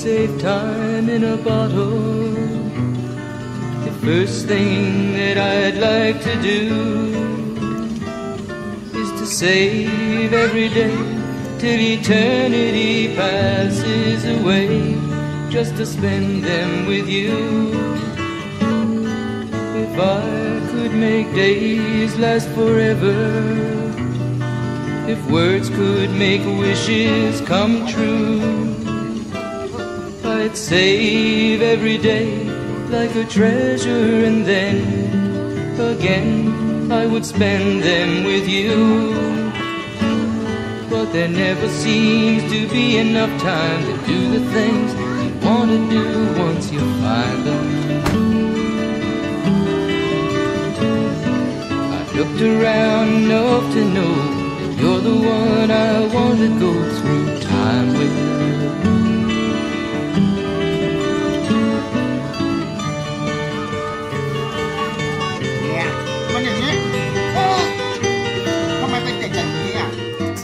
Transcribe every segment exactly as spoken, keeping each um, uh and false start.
save time in a bottle. The first thing that I'd like to do is to save every day till eternity passes away, just to spend them with you. If I could make days last forever, if words could make wishes come true, I'd save every day like a treasure, and then again I would spend them with you. But there never seems to be enough time to do the things you want to do once you find them. I've looked around enough to know you're the one I want to go through time with. Yeah, มันอย่างนี้โอ้ทำไมเป็นเด็กอย่างนี้อ่ะ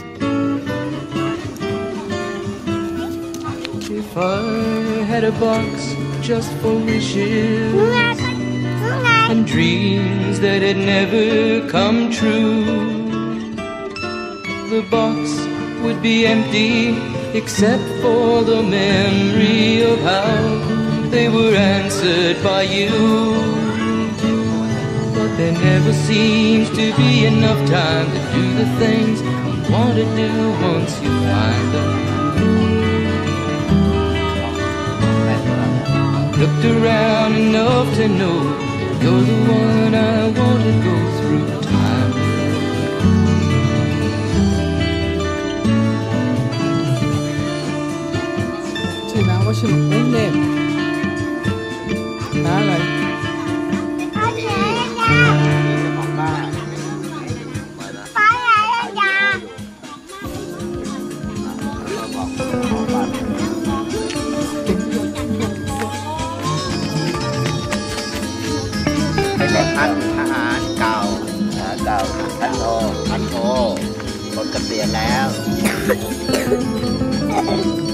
If I had a box just for wishes and dreams that had never come true, the box would be empty except for the memory of how they were answered by you. But there never seems to be enough time to do the things you want to do once you find them. Looked around enough to know you're the one I want to go through time with. What's your name?อะไรเป็นแบบพันทหารเก่าทหารเก่าพันโทพันโทคนเกษียณแล้ว